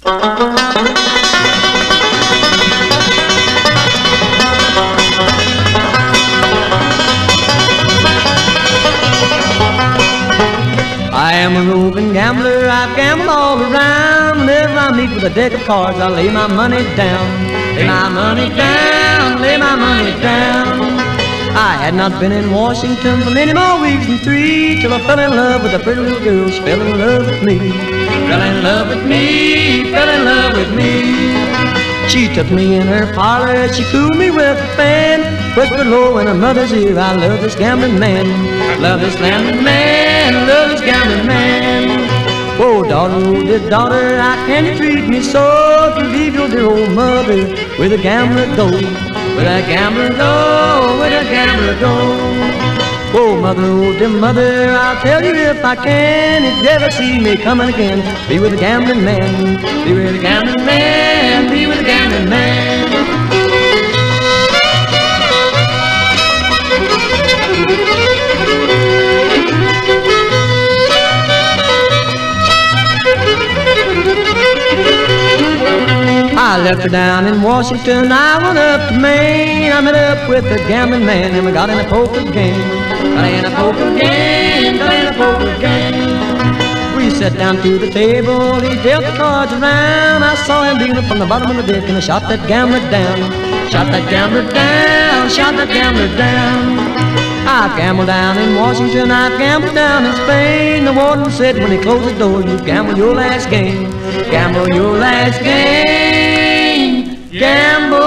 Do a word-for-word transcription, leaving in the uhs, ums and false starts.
I am a roving gambler, I've gambled all around. Whenever I meet with a deck of cards, I lay my money down. Lay my money down, lay my money down. I had not been in Washington for many more weeks than three, till I fell in love with a pretty little girl, she fell in love with me. Fell in love with me, fell in love with me. She took me in her parlor, she cooled me with a fan, whispered low in her mother's ear, I love this gambling man. Love this gambling man, love this gambling man. Oh daughter, oh dear daughter, how can you treat me so, to leave your dear old mother with a gambler go, with a gambler go, with a gambler go. Oh mother, oh dear mother, I'll tell you if I can, if you ever see me coming again, be with a gambling man, be with a gambling man, be with a gambling man. I left her down in Washington, I went up to Maine. I met up with a gambling man and we got in a poker game. Got in a poker game, got in a poker game. We sat down to the table, he dealt the cards around. I saw him dealing from the bottom of the deck and I shot that gambler down. Shot that gambler down, shot that gambler down. I've gambled down in Washington, I've gambled down in Spain. The warden said when he closed the door, you gamble your last game. Gamble your last game. Gamble